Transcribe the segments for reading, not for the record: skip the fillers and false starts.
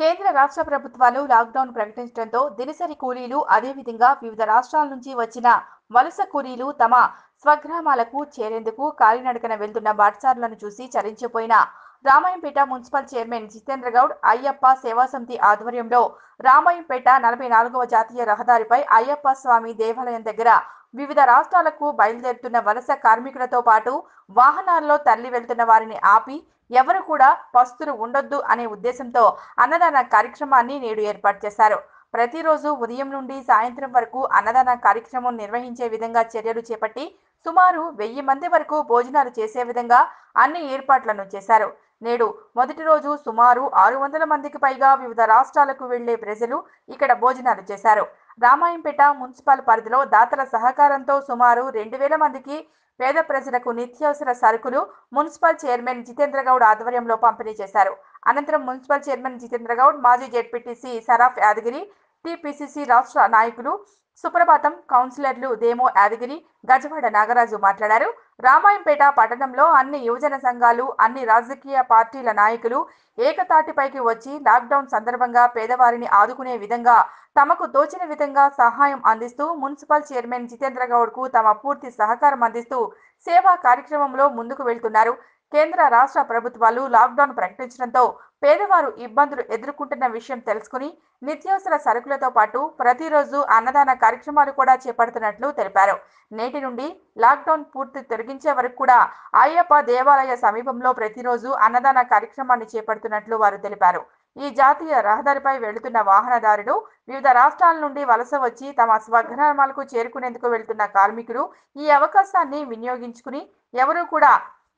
కేంద్ర రాష్ట్ర ప్రభుత్వాలు లాక్డౌన్ ప్రకటించడంతో దినసరి కూలీలు అదేవిధంగా వివిధ రాష్ట్రాల నుంచి వచ్చిన వలస కూలీలు తమ స్వగ్రామాలకు చేరేందుకు కాలినడకన వెళ్తున్న బాటసారులను చూసి చలించిపోయిన రామాయంపేట మున్సిపల్ చైర్మన్ జితేంద్ర గౌడ్ అయ్యప్ప సేవా సమితి ఆధ్వర్యంలో రామాయంపేట 44వ జాతీయ రహదారిపై అయ్యప్ప స్వామి దేవాలయం దగ్గర వివిధ రాష్ట్రాలకు బయలుదేరుతున్న వలస కార్మికులతో పాటు వాహనాల్లో తరలి వెళ్తున్న వారిని ఆపి ఎవరు కూడా పస్తులు ఉండొద్దు అనే ఉద్దేశంతో అన్నదాన కార్యక్రమాన్ని నేడు ఏర్పాటు చేశారు. ప్రతిరోజు ఉదయం నుండి సాయంత్రం వరకు అన్నదాన కార్యక్రమం నిర్వహించే విధంగా చర్యలు చేపట్టి సుమారు 1000 మంది వరకు భోజనాలు చేసే విధంగా అన్ని ఏర్పాట్లను చేశారు. నేడు మొదటి రోజు సుమారు 600 మందికి పైగా వివిధ రాష్ట్రాలకు వెళ్లే ప్రజలు ఇక్కడ భోజనాలు చేశారు. రామాయంపేట మున్సిపల్ పరిధిలో దాతల సహకారంతో సుమారు 2000 మందికి పేద ప్రజలకు నిత్యావసర సరుకులు మున్సిపల్ చైర్మన్ జితేంద్ర గౌడ్ ఆధ్వర్యంలో పంపిణీ చేశారు. అనంతరం మున్సిపల్ చైర్మన్ జితేంద్ర గౌడ్, మాజీ జెడ్పీటీసీ సరాఫ్ యాదగిరి, టీపీసీసీ రాష్ట్ర నాయకులు సుప్రభాతం, కౌన్సిలర్లు దేమో యాదగిరి, గజవాడ నాగరాజు మాట్లాడారు. రామాయంపేట పట్టణంలో అన్ని యువజన సంఘాలు, అన్ని రాజకీయ పార్టీల నాయకులు ఏకతాటిపైకి వచ్చి లాక్డౌన్ సందర్భంగా పేదవారిని ఆదుకునే విధంగా తమకు తోచిన విధంగా సహాయం అందిస్తూ మున్సిపల్ చైర్మన్ జితేంద్ర గౌడ్ కు తమ పూర్తి సహకారం అందిస్తూ సేవా కార్యక్రమంలో ముందుకు వెళ్తున్నారు. కేంద్ర రాష్ట్ర ప్రభుత్వాలు లాక్డౌన్ ప్రకటించడంతో పేదవారు ఇబ్బందులు ఎదుర్కొంటున్న విషయం తెలుసుకుని నిత్యావసర సరుకులతో పాటు ప్రతిరోజు అన్నదాన కార్యక్రమాలు కూడా చేపడుతున్నట్లు తెలిపారు. నేటి నుండి లాక్డౌన్ పూర్తి తొలగించే వరకు కూడా అయ్యప్ప దేవాలయ సమీపంలో ప్రతిరోజు అన్నదాన కార్యక్రమాన్ని చేపడుతున్నట్లు వారు తెలిపారు. ఈ జాతీయ రహదారిపై వెళుతున్న వాహనదారులు, వివిధ రాష్ట్రాల నుండి వలస వచ్చి తమ స్వగ్రామాలకు చేరుకునేందుకు వెళ్తున్న కార్మికులు ఈ అవకాశాన్ని వినియోగించుకుని ఎవరూ కూడా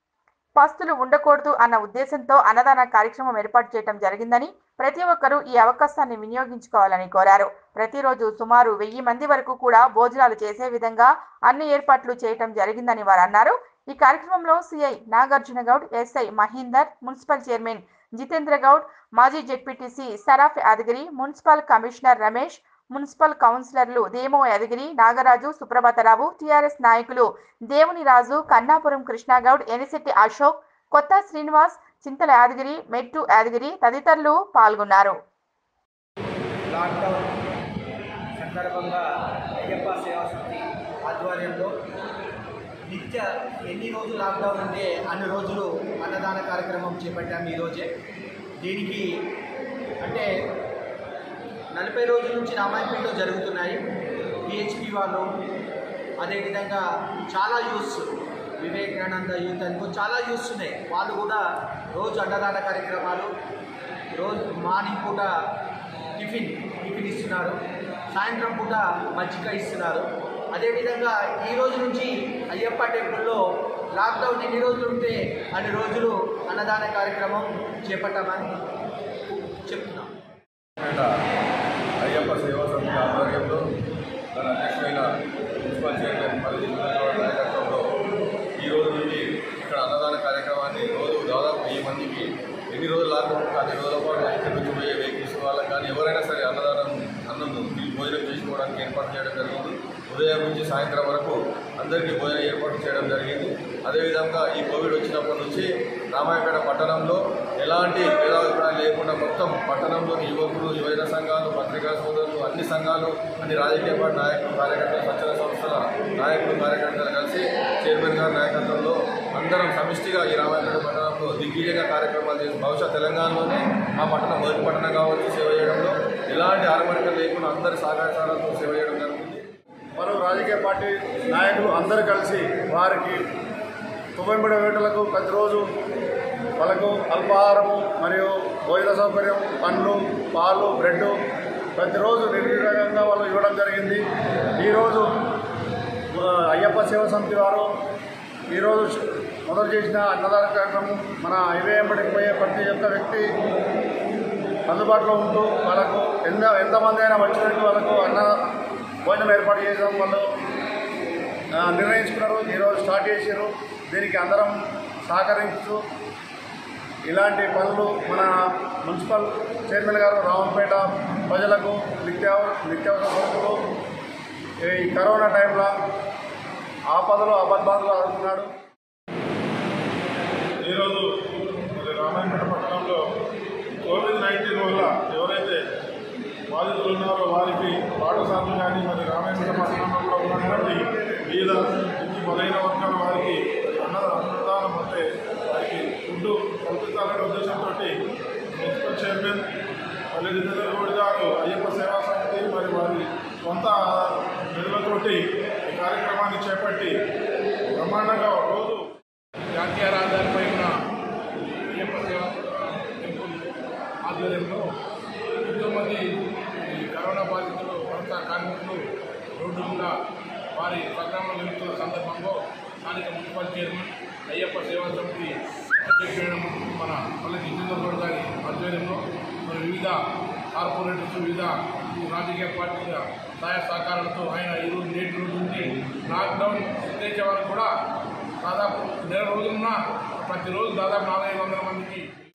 పస్తులు ఉండకూడదు అన్న ఉద్దేశంతో అన్నదాన కార్యక్రమం ఏర్పాటు చేయడం జరిగిందని, ప్రతి ఒక్కరూ ఈ అవకాశాన్ని వినియోగించుకోవాలని కోరారు. ప్రతిరోజు సుమారు 1000 మంది వరకు కూడా భోజనాలు చేసే విధంగా అన్ని ఏర్పాట్లు చేయడం జరిగిందని వారు అన్నారు. ఈ కార్యక్రమంలో CI Nagarjuna Goud, SI Mahender, municipal chairman Jitendra Goud, మాజీ ZPTC Saraf Yadagiri, municipal commissioner Ramesh, municipal కౌన్సిలర్లు దేమో యాదగిరి, నాగరాజు, సుప్రభాతరావు, టీఆర్ఎస్ నాయకులు దేవుని రాజు, కన్నాపురం కృష్ణగౌడ్, ఎనిశెట్టి అశోక్, కొత్త శ్రీనివాస్, చింతల యాదగిరి, మెట్టు యాదగిరి తదితరులు పాల్గొన్నారు. లాక్డౌన్ సందర్భంగా అయ్యప్ప సేవా సమితి ఆధ్వర్యంలో ఎన్ని రోజులు లాక్డౌన్ ఉంటే అన్ని రోజులు అన్నదాన కార్యక్రమం చేపట్టాము. ఈరోజే దీనికి అంటే 40 రోజుల నుంచి రామాయంపేటలో జరుగుతున్నాయి. పిహెచ్పి వాళ్ళు, అదేవిధంగా చాలా యూత్స్, వివేకానంద యూత్ అనుకో చాలా యూత్స్ ఉన్నాయి. వాళ్ళు కూడా రోజు అన్నదాన కార్యక్రమాలు, రోజు మార్నింగ్ పూట టిఫిన్ ఇస్తున్నారు, సాయంత్రం పూట మజ్జిగ ఇస్తున్నారు. అదేవిధంగా ఈ రోజు నుంచి అయ్యప్ప టెంపుల్లో లాక్డౌన్ ఎన్ని రోజులు ఉంటే అన్ని రోజులు అన్నదాన కార్యక్రమం చేపట్టామని చెప్తున్నాం. అయ్యప్ప సేవా సమితి ఆధ్వర్యంలో తన అధ్యక్షుడైన మున్సిపల్ చైర్మన్ నాయకత్వంలో ఈ రోజు నుంచి ఇక్కడ అన్నదాన కార్యక్రమాన్ని రోజు దాదాపు 1000 మందికి ఎన్ని రోజులు లాక్డౌన్ అన్ని రోజుల పాటు ఇక్కడ నుంచి పోయే వెహికల్స్ వాళ్ళకి కానీ ఎవరైనా సరే అన్నం భోజనం చేసుకోవడానికి ఏర్పాటు చేయడం జరిగింది. ఉదయం నుంచి సాయంత్రం వరకు అందరికీ భోజనం ఏర్పాటు చేయడం జరిగింది. అదేవిధంగా ఈ కోవిడ్ వచ్చినప్పటి నుంచి రామాయంపేట పట్టణంలో ఎలాంటి భేదాభిప్రాయాలు లేకుండా మొత్తం పట్టణంలోని యువకులు, యువజన సంఘాలు, పత్రికా సోదరులు, అన్ని సంఘాలు, అన్ని రాజకీయ పార్టీ నాయకులు, కార్యకర్తలు, స్వచ్ఛంద సంస్థల నాయకులు, కార్యకర్తలు కలిసి చైర్మన్ గారి నాయకత్వంలో అందరం సమిష్టిగా ఈ రామాయంపేట పట్టణంలో దిగ్విజయంగా కార్యక్రమాలు చేసి బహుశా తెలంగాణలోనే మా పట్టణం మొదటి పట్టణం కావచ్చు సేవ చేయడంలో ఎలాంటి ఆరమణికలు లేకుండా అందరి సహకారాలతో సేవ చేయడం జరుగుతుంది. మరో రాజకీయ పార్టీ నాయకులు అందరూ కలిసి వారికి 93 వేటలకు ప్రతిరోజు వాళ్ళకు అల్పాహారము మరియు భోజన సౌకర్యం, పండ్లు, పాలు, బ్రెడ్ ప్రతిరోజు నిర్విఘ్నంగా వాళ్ళు ఇవ్వడం జరిగింది. ఈరోజు అయ్యప్ప సేవా సమితి వారు ఈరోజు మొదలు చేసిన అన్నదాన కార్యక్రమం మన హైవే వెంబడికి పోయే ప్రతి ఒక్క వ్యక్తి అందుబాటులో ఉంటూ వాళ్ళకు ఎంతమంది అయినా వచ్చినట్టు వాళ్ళకు భోజనం ఏర్పాటు చేయడం వాళ్ళు నిర్ణయించుకున్నారు. ఈరోజు స్టార్ట్ చేశారు. దీనికి అందరం సహకరిస్తూ ఇలాంటి పనులు మన మున్సిపల్ చైర్మన్ గారు రామాయంపేట ప్రజలకు నిత్యావసర సరుకులు ఈ కరోనా టైంలో ఆపదలు అబద్ధాలు ఆడుతున్నాడు. ఈరోజు రామాయంపేట పట్టణంలో కోవిడ్-19 వల్ల ఎవరైతే బాధితులు ఉన్నారో వారికి పాఠశాలలు కానీ మరి రామేశ్వర పట్టణంలో ఉన్నటువంటి వివిధ మొదలైన వర్గాల వారికి అన్నదానం అంటే వారికి ఫుడ్ కల్పించాలనే ఉద్దేశంతో మున్సిపల్ చైర్మన్ పల్లె జితేందర్ గౌడ్ గారు అయ్యప్ప సేవా సమితి మరి వారి సొంత నిధులతోటి ఈ కార్యక్రమాన్ని చేపట్టి బ్రహ్మాండంగా రోజు జాతీయ రహదారిపై ఉన్న అయ్యప్ప సేవా టెంపుల్ ఆధ్వర్యంలో ఎంతోమంది ఈ కరోనా బాధితులు వలస కార్మికులు రోడ్డు మీద వారి స్వగ్రామాలు వెళ్తున్న సందర్భంలో స్థానిక మున్సిపల్ చైర్మన్ అయ్యప్ప సేవా సమితి అధ్యక్షుడైన మన పల్లె జితేందర్ గౌడ్ గారి ఆధ్వర్యంలో మరి వివిధ కార్పొరేటర్స్ వివిధ రాజకీయ పార్టీల సహాయ సహకారాలతో ఆయన ఈరోజు నేటి రోజు నుంచి లాక్డౌన్ ఎత్తేసే వరకు కూడా దాదాపు నెల రోజులున్న ప్రతిరోజు దాదాపు 400-500 మందికి